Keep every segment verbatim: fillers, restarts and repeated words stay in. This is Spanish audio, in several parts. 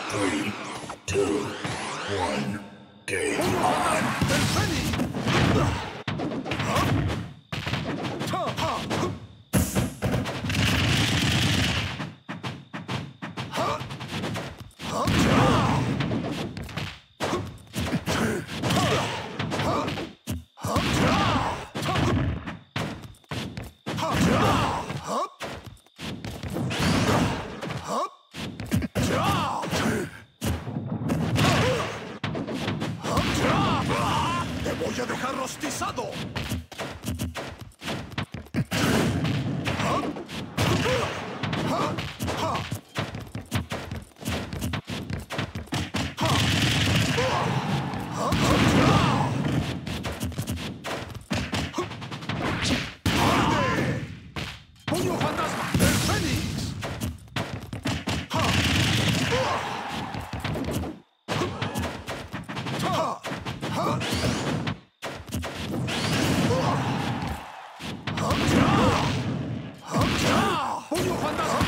Three, two, one, game on. ¡Te voy a dejar rostizado! ¡Puño fantasma del Fénix! ¡Puño fantasma!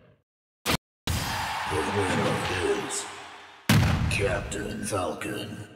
The winner is Captain Falcon.